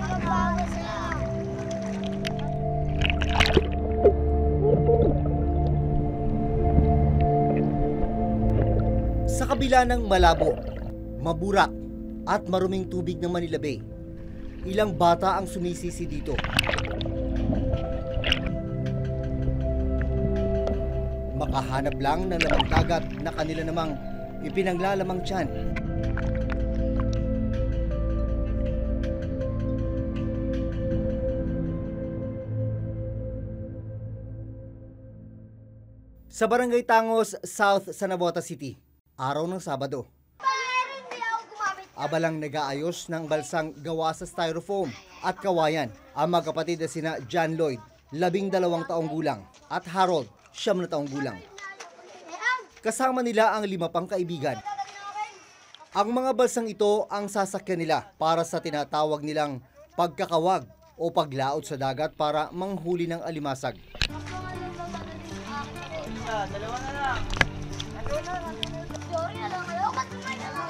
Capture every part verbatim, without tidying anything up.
Sa kabila ng malabo, maburak at maruming tubig ng Manila Bay, ilang bata ang sumisisi dito. Makahanap lang ng lamang dagat na kanila namang ipinanglalamang tiyan. Sa Barangay Tangos, South San Nabota City, araw ng Sabado. Abalang nag-aayos ng balsang gawa sa styrofoam at kawayan ang magkapatid na sina John Lloyd, labing dalawang taong gulang, at Harold, siyam na taong gulang. Kasama nila ang lima pang kaibigan. Ang mga balsang ito ang sasakyan nila para sa tinatawag nilang pagkakawag o paglaot sa dagat para manghuli ng alimasag. Dalawa na lang. Sorry na lang, ayaw ka tumay na lang.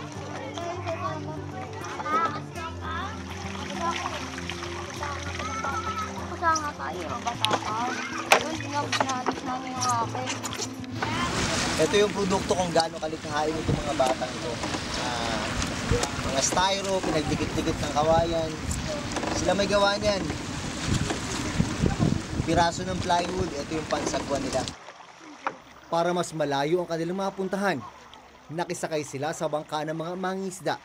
Kasama tayo, bata ka. Hindi nga sinalis namin yung akin. Ito yung produkto kung gaano kalikhain itong mga batang ito. Uh, mga styro, pinagdikit-dikit ng kawayan. Sila may gawa niyan. Piraso ng plywood, ito yung pansagwan nila. Para mas malayo ang kanilang mapuntahan, nakisakay sila sa bangka ng mga mangingisda.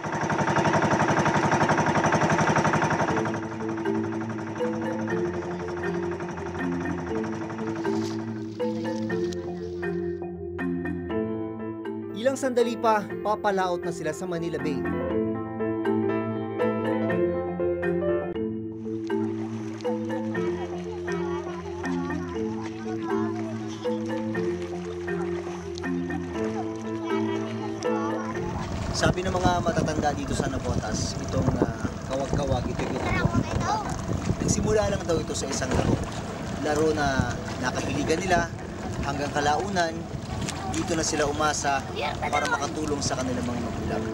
Ilang sandali pa, papalaot na sila sa Manila Bay. Sabi ng mga matatanda dito sa Navotas, itong uh, kawag-kawag, ito yung ginagawa ng mga bata. Nagsimula lang daw ito sa isang laro. Laro na nakahiligan nila hanggang kalaunan, dito na sila umasa para makatulong sa kanilang mga magulang.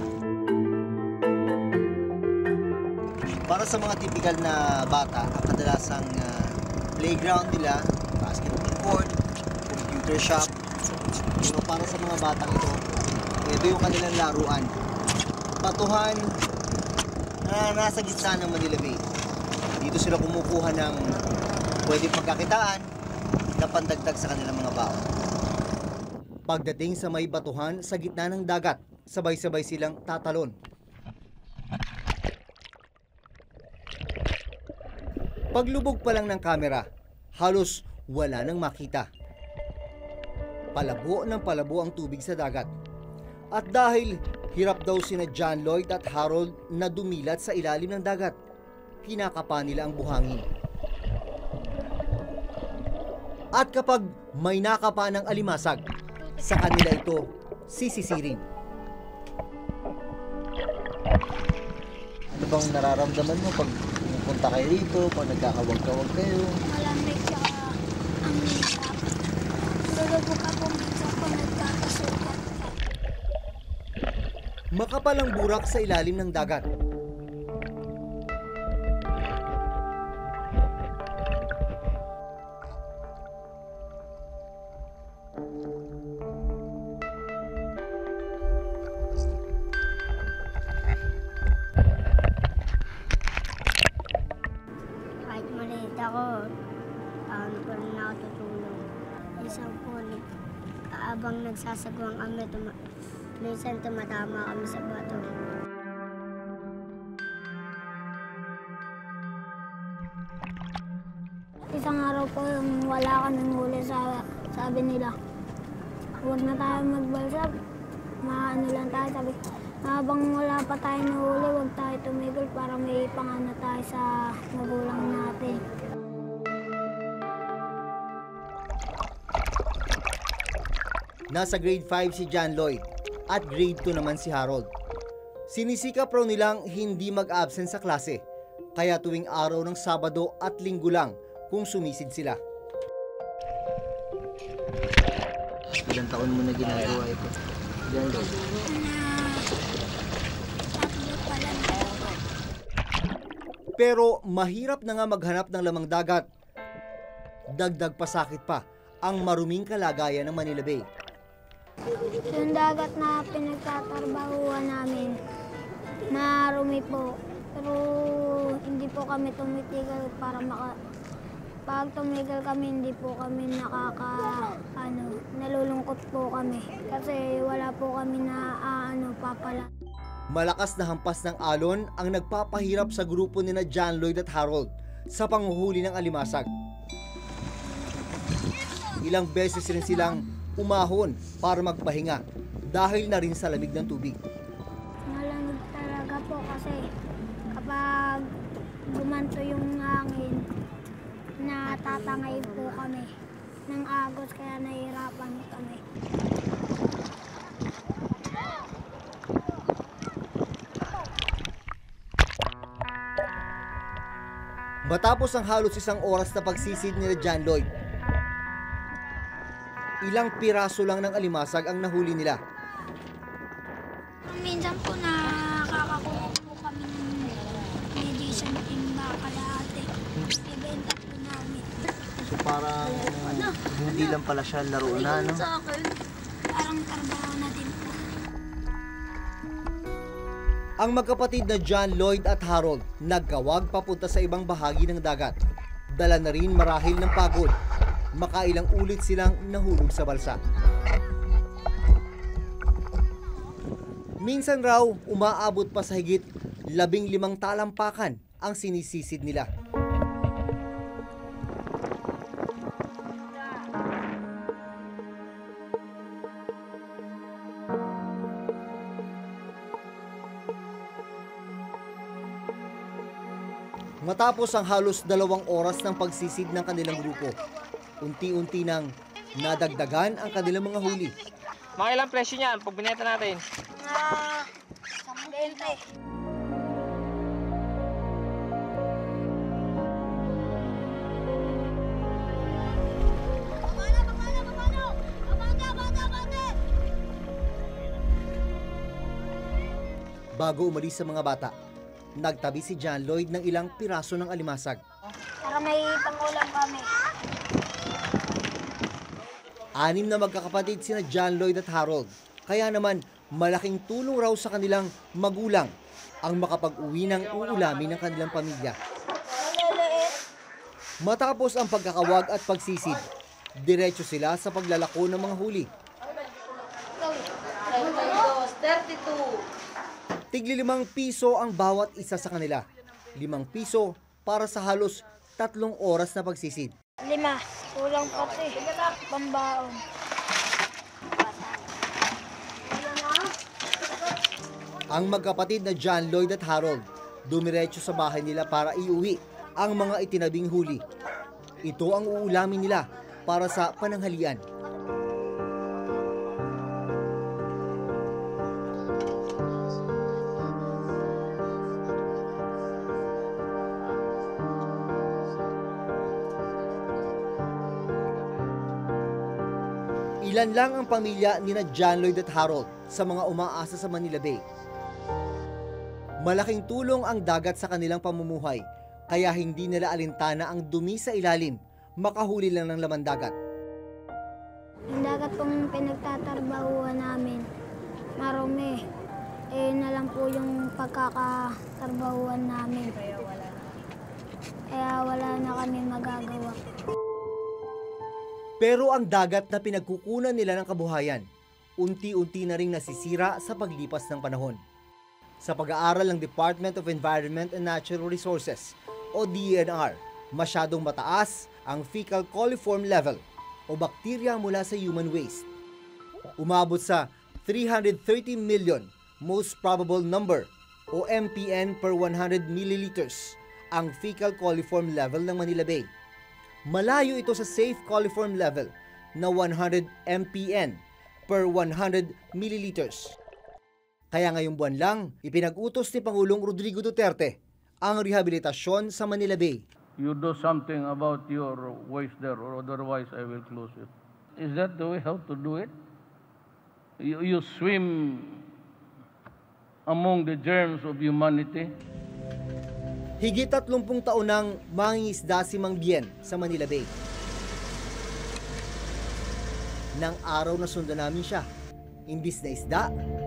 Para sa mga typical na bata, ang kadalasang uh, playground nila, basketball court, computer shop. Pero para sa mga batang ito, ito yung kanilang laruan. Batuhan na nasa gitna ng Manila Bay. Dito sila kumukuha ng pwedeng pagkakitaan na pandagdag sa kanilang mga baon. Pagdating sa may batuhan sa gitna ng dagat, sabay-sabay silang tatalon. Paglubog pa lang ng kamera, halos wala nang makita. Palabo ng palabo ang tubig sa dagat. At dahil hirap daw sina John Lloyd at Harold na dumilat sa ilalim ng dagat, kinakapa nila ang buhangin. At kapag may nakapa ng alimasag, sa kanila ito sisisirin. Ano bang nararamdaman mo pag pumunta kayo dito, pag nagkakawag-kawag kayo? Malamig siya ang hirap. Lulubog ako minsan kung nagkakasukat. Makapal ang burak sa ilalim ng dagat. Kahit maliit ako, paano pa rin ako tutulong. Isang po, habang nagsasagwang kami, tuma minsan tumatama kami sa bato. Isang araw po yung wala kaming huli, sa, sabi nila, huwag na tayo magbalsab, maano lang tayo, sabi, habang wala pa tayo nahuli, huwag tayo tumigil para may pangano tayo sa magulang natin. Nasa grade five si John Lloyd at grade two naman si Harold. Sinisikap raw nilang hindi mag-absent sa klase, kaya tuwing araw ng Sabado at Linggo lang kung sumisid sila. Ilang taon mo na ginagawa ito? John Lloyd? Pero mahirap na nga maghanap ng lamang dagat. Dagdag pasakit pa ang maruming kalagayan ng Manila Bay. Yung dagat na pinagtatrabahuan namin, marumi po. Pero hindi po kami tumitigil para maka... Pag tumigil kami, hindi po kami nakaka... ano, nalulungkot po kami. Kasi wala po kami na ah, ano, papala. Malakas na hampas ng alon ang nagpapahirap sa grupo nina John Lloyd at Harold sa panghuhuli ng alimasag. Ilang beses rin silang umahon para magpahinga dahil na rin sa lamig ng tubig. Malamig talaga po kasi kapag gumanto yung hangin, natatangay po kami ng agos kaya nahihirapan kami. Matapos ang halos isang oras na pagsisid nila John Lloyd, ilang piraso lang ng alimasag ang nahuli nila. Minsan po nakakakuha po kami ng medyo isang timba kalahati. Ibenta po namin. So parang uh, hindi lang pala siya laro na, no? Parang trabaho natin po. Ang magkapatid na John Lloyd at Harold nagkawag papunta sa ibang bahagi ng dagat. Dala na rin marahil ng pagod. Makailang ulit silang nahulog sa balsa. Minsan raw, umaabot pa sa higit labing limang talampakan ang sinisisid nila. Matapos ang halos dalawang oras ng pagsisid ng kanilang grupo, unti-unti nang nadagdagan ang kanilang mga huli. Mga ilang presyo niyan pag binenta natin? Ah, bente. Bago umalis sa mga bata, nagtabi si John Lloyd ng ilang piraso ng alimasag. Para may pangulam kami. Anim na magkakapatid sina John Lloyd at Harold. Kaya naman malaking tulong raw sa kanilang magulang ang makapag-uwi ng uulamin ng kanilang pamilya. Matapos ang pagkakawag at pagsisid, diretso sila sa paglalako ng mga huli. Tigli limang piso ang bawat isa sa kanila. Limang piso para sa halos tatlong oras na pagsisid. Lima. Kulang pati. Pambaon. Ang magkapatid na John Lloyd at Harold dumiretso sa bahay nila para iuwi ang mga itinabing huli. Ito ang uulamin nila para sa pananghalian. Ilan lang ang pamilya ni na John Lloyd at Harold sa mga umaasa sa Manila Bay. Malaking tulong ang dagat sa kanilang pamumuhay, kaya hindi nila alintana ang dumi sa ilalim, makahuli lang ng laman dagat. Yung dagat pong pinagtatrabahuan namin, marumi. Eh na lang po yung pagkakatrabahuan namin. Kaya wala na kami magagawa. Pero ang dagat na pinagkukunan nila ng kabuhayan, unti-unti na ring nasisira sa paglipas ng panahon. Sa pag-aaral ng Department of Environment and Natural Resources o D E N R, masyadong mataas ang fecal coliform level o bakterya mula sa human waste. Umabot sa three hundred thirty million most probable number o M P N per one hundred milliliters ang fecal coliform level ng Manila Bay. Malayo ito sa safe coliform level na one hundred M P N per one hundred milliliters. Kaya ngayong buwan lang, ipinag-utos ni Pangulong Rodrigo Duterte ang rehabilitasyon sa Manila Bay. You do something about your waste there or otherwise I will close it. Is that the way how to do it? You, you swim among the germs of humanity. Higit tatlumpung taon nang mangingisda si Mang Bien sa Manila Bay. Nang araw na sundan namin siya, imbis na isda,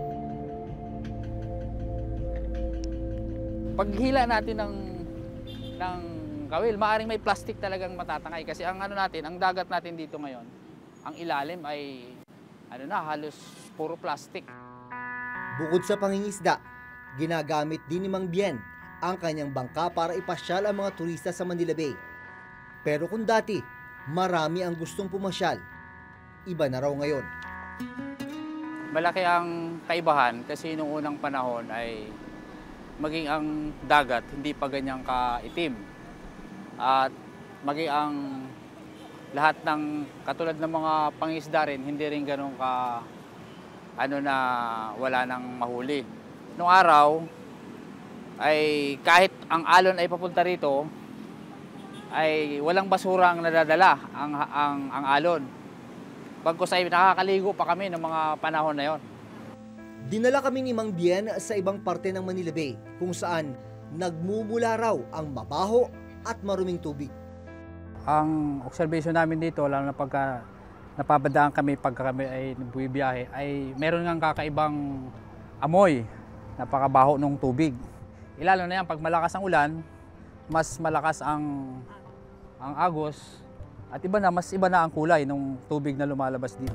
paghila natin ng ng kawil, maaring may plastic talagang matatangay kasi ang ano natin, ang dagat natin dito ngayon, ang ilalim ay ano na, halos puro plastic. bukod sa pangingisda, ginagamit din ni Mang Bien ang kanyang bangka para ipasyal ang mga turista sa Manila Bay. Pero kung dati, marami ang gustong pumasyal, iba na raw ngayon. Malaki ang kaibahan kasi nung unang panahon ay maging ang dagat hindi pa ganyang kaitim. At maging ang lahat ng katulad ng mga pangisda rin, hindi rin ganun ka ano na wala nang mahuli. Nung araw ay kahit ang alon ay papunta rito ay walang basura ang nadadala ang ang ang alon. Pagkus ay nakakaligo pa kami ng mga panahon na yon. Dinala kami ni Mang Bien sa ibang parte ng Manila Bay kung saan nagmumula raw ang mabaho at maruming tubig. Ang observation namin dito, lalo na pagka napabadaan kami pagka kami ay bumibiyahe, ay meron ngang kakaibang amoy, napakabaho ng tubig. Ilalo na yan, pag malakas ang ulan, mas malakas ang, ang agos, at iba na, mas iba na ang kulay ng tubig na lumalabas dito.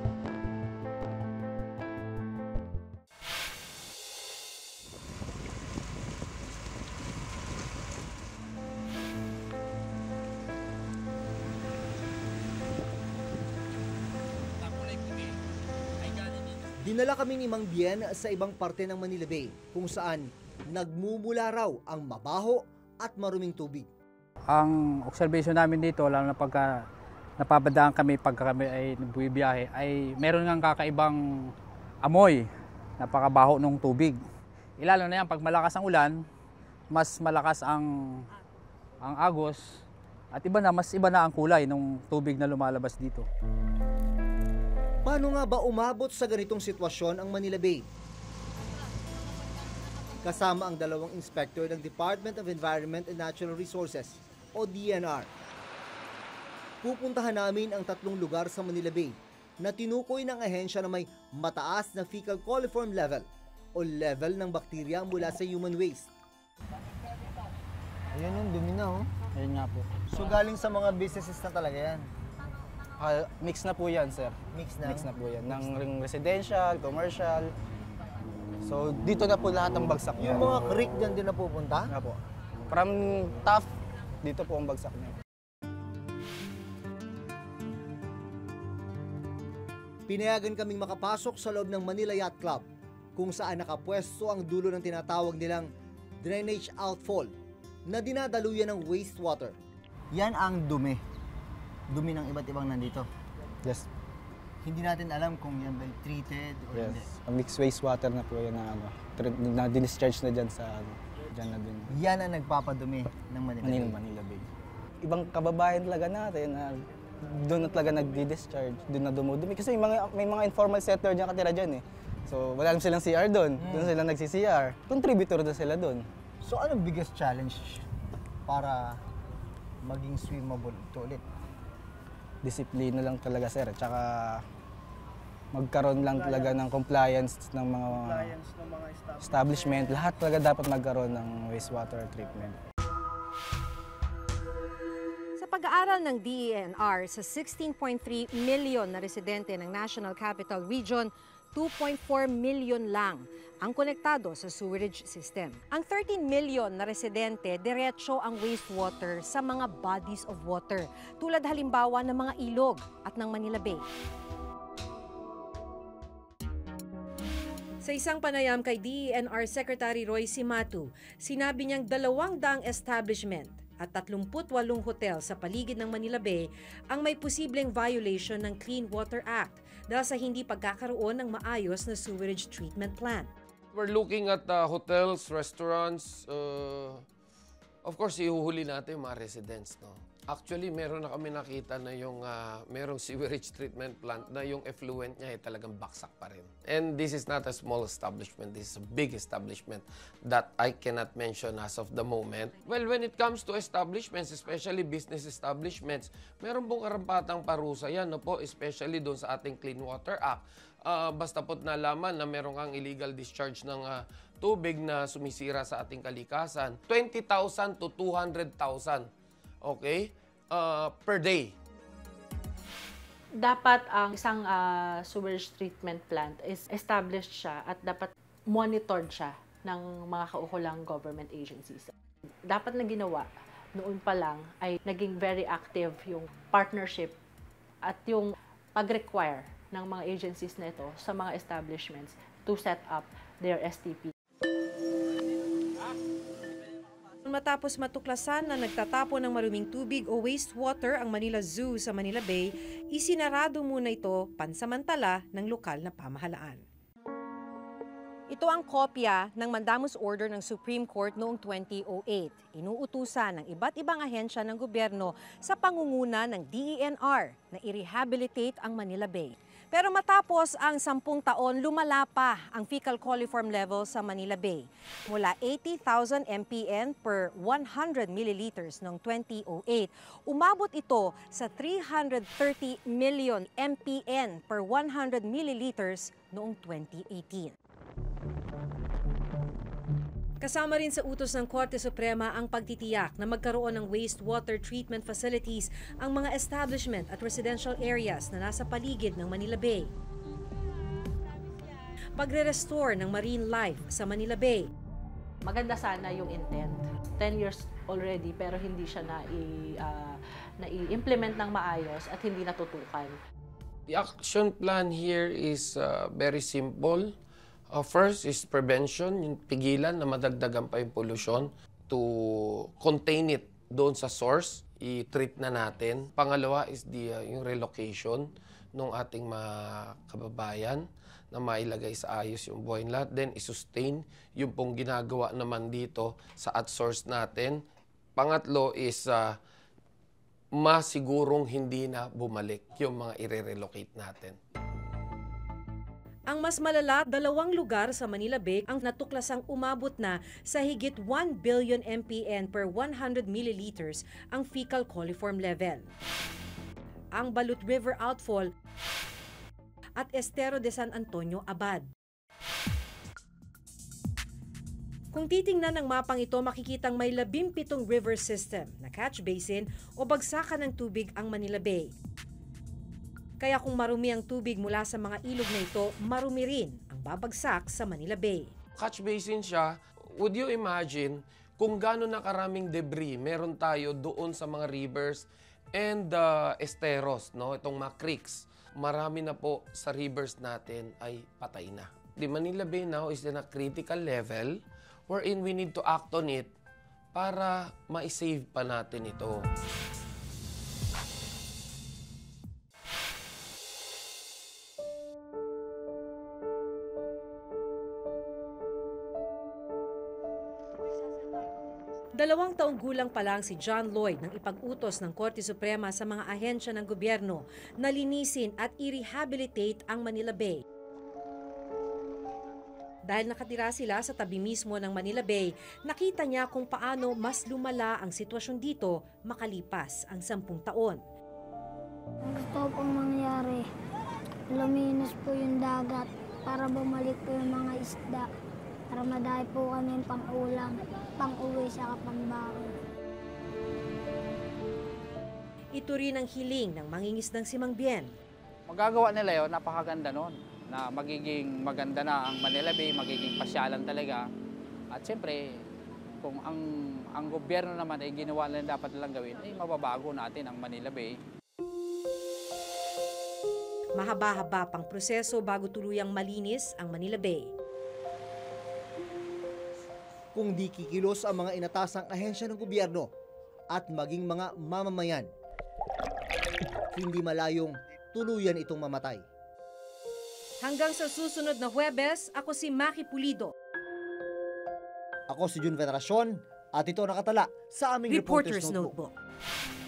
Dinala kami ni Mang Bien sa ibang parte ng Manila Bay kung saan nagmumula raw ang mabaho at maruming tubig. Ang observation namin dito, lalo na pagka napabadaan kami pagka kami ay bumibiyahe, ay meron ngang kakaibang amoy, napakabaho ng tubig. Ilalo na yan, pag malakas ang ulan, mas malakas ang, ang agos, at iba na, mas iba na ang kulay ng tubig na lumalabas dito. Paano nga ba umabot sa ganitong sitwasyon ang Manila Bay? Kasama ang dalawang inspector ng Department of Environment and Natural Resources o D N R. Pupuntahan namin ang tatlong lugar sa Manila Bay na tinukoy ng ahensya na may mataas na fecal coliform level o level ng bakterya mula sa human waste. Ayun yung dumi na, oh. Ayun nga po. So galing sa mga businesses na talaga yan. Ah, mix na po yan, sir. Mix na? Mix na po yan. Ng ring residential, commercial. So, dito na po lahat ng bagsak Yung yan. mga creek dyan din na pupunta? Nga po. From tough, dito po ang bagsak niya. Pinayagan kaming makapasok sa loob ng Manila Yacht Club kung saan nakapwesto ang dulo ng tinatawag nilang drainage outfall na dinadaluyan ng wastewater. Yan ang dumi. Dumi ng iba't ibang nandito. Yes. Hindi natin alam kung yan ba treated or Yes. hindi. Ang mixed wastewater na po yan na ano. Tre- Na discharge na dyan sa ano. Dyan na din. Yan ang nagpapadumi ng Manila. Manila, Bay. Manila Bay. Ibang kababayan talaga natin na doon na talaga nagdi-discharge, doon na dumudumi. Kasi may mga, may mga informal settler dyan katira dyan eh. So wala naman silang C R doon. Doon sila nagsi-C R. Contributor na sila doon. So anong biggest challenge para maging swimmable ito ulit? Disiplina lang talaga, sir. Tsaka magkaroon lang talaga ng compliance ng mga, establishment. Lahat talaga dapat magkaroon ng wastewater treatment. Sa pag-aaral ng D E N R sa sixteen point three million na residente ng National Capital Region, two point four million lang ang konektado sa sewerage system. Ang thirteen million na residente, diretso ang wastewater sa mga bodies of water, tulad halimbawa ng mga ilog at ng Manila Bay. Sa isang panayam kay D E N R Secretary Roy Cimatu, sinabi niyang dalawang daang establishment at tatlumput walong hotel sa paligid ng Manila Bay ang may posibleng violation ng Clean Water Act dahil sa hindi pagkakaroon ng maayos na sewerage treatment plant. We're looking at uh, hotels, restaurants. Uh, of course, ihuhuli natin yung mga residents. No? Actually, meron na kami nakita na yung uh, merong sewerage treatment plant na yung effluent niya ay talagang baksak pa rin. And this is not a small establishment. This is a big establishment that I cannot mention as of the moment. Well, when it comes to establishments, especially business establishments, meron pong karampatang parusa yan, no po, especially doon sa ating Clean Water Act. Uh, basta po't nalaman na meron kang illegal discharge ng uh, tubig na sumisira sa ating kalikasan, twenty thousand to two hundred thousand. Okay? Uh, per day. Dapat ang isang uh, sewage treatment plant is established siya at dapat monitored siya ng mga kaukulang government agencies. Dapat na ginawa noon pa lang ay naging very active yung partnership at yung pag-require ng mga agencies na ito sa mga establishments to set up their S T P. Matapos matuklasan na nagtatapon ng maruming tubig o wastewater ang Manila Zoo sa Manila Bay, isinarado muna ito pansamantala ng lokal na pamahalaan. Ito ang kopya ng mandamus order ng Supreme Court noong twenty oh eight. Inuutusan ng iba't ibang ahensya ng gobyerno sa pangunguna ng D E N R na i-rehabilitate ang Manila Bay. Pero matapos ang sampung taon, lumala pa ang fecal coliform level sa Manila Bay. Mula eighty thousand M P N per one hundred milliliters noong twenty oh eight, umabot ito sa three hundred thirty million M P N per one hundred milliliters noong twenty eighteen. Kasama rin sa utos ng Korte Suprema ang pagtitiyak na magkaroon ng wastewater treatment facilities ang mga establishment at residential areas na nasa paligid ng Manila Bay. Pagre-restore ng marine life sa Manila Bay. Maganda sana yung intent. ten years already pero hindi siya na i, uh, na-implement ng maayos at hindi natutukan. The action plan here is uh, very simple. Uh, first is prevention, yung pigilan na madagdagan pa yung pollution. To contain it doon sa source, i-treat na natin. Pangalawa is the, uh, yung relocation ng ating mga kababayan na mailagay sa ayos yung buhay nila. Then, i-sustain yung pong ginagawa naman dito sa at source natin. Pangatlo is uh, masigurong hindi na bumalik yung mga i-relocate natin. Ang mas malala, dalawang lugar sa Manila Bay ang natuklasang umabot na sa higit one billion M P N per one hundred milliliters ang fecal coliform level. Ang Balut River Outfall at Estero de San Antonio, Abad. Kung titingnan ng mapang ito, makikitang may labimpitong river system na catch basin o bagsakan ng tubig ang Manila Bay. Kaya kung marumi ang tubig mula sa mga ilog na ito, marumi rin ang babagsak sa Manila Bay. Catch basin siya, would you imagine kung gaano na karaming debris meron tayo doon sa mga rivers and uh, esteros, no? Itong mga creeks. Marami na po sa rivers natin ay patay na. The Manila Bay now is in a critical level wherein we need to act on it para ma-save pa natin ito. Dalawang taong gulang pa lang si John Lloyd nang ipag-utos ng Korte Suprema sa mga ahensya ng gobyerno na linisin at i-rehabilitate ang Manila Bay. Dahil nakatira sila sa tabi mismo ng Manila Bay, nakita niya kung paano mas lumala ang sitwasyon dito makalipas ang sampung taon. Ang gusto pong mangyari, luminis po yung dagat para bumalik po yung mga isda. Para madahil po kami pang-ulam, pang-uwi sa kapambahan. Ito rin ang hiling ng mangingisdang si Mang Bien. Magagawa nila yun, napakaganda nun. Na magiging maganda na ang Manila Bay, magiging pasyalan talaga. At siyempre, kung ang, ang gobyerno naman ay ginawa nila dapat nilang gawin, ay mababago natin ang Manila Bay. Mahaba-haba pang proseso bago tuluyang malinis ang Manila Bay. Kung di kikilos ang mga inatasang ahensya ng gobyerno at maging mga mamamayan, hindi malayong tuluyan itong mamatay. Hanggang sa susunod na Huwebes, ako si Maki Pulido. Ako si Jun Veneracion at ito nakatala sa aming Reporter's, Reporter's Notebook. Notebook.